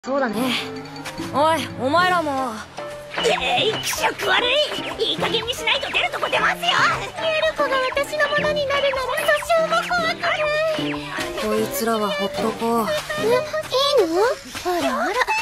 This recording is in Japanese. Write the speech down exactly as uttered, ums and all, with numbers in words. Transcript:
そうだね。おい、お前らも。 えい、気色悪い。いい加減にしないと出るとこ出ますよ。 ゆる子が私のものになるなら訴訟も怖くない。 こいつらはほっとこう。 え、いいの？あらあら。